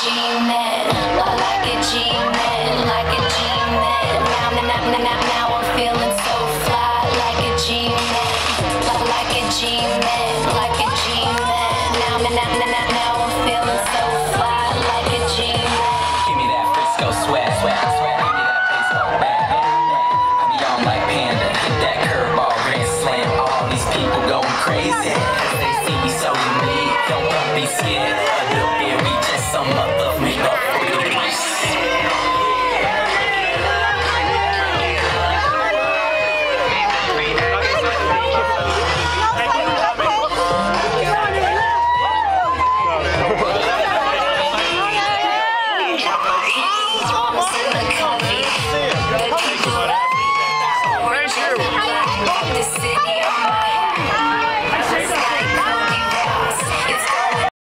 G-man, like a G-man, like a G-man. Now I'm feeling so fly, like a G-man, like a G-man, like a G-man. Now I'm feeling so fly, like a G-man. Give me that Frisco swag, swag, swag. Give me that baseball bat, I be on like Panda, hit that curveball, grand slam. All these people going crazy, 'cause they see me so unique. Don't be scared, a little bit, we just some other me. Almost in the coffee.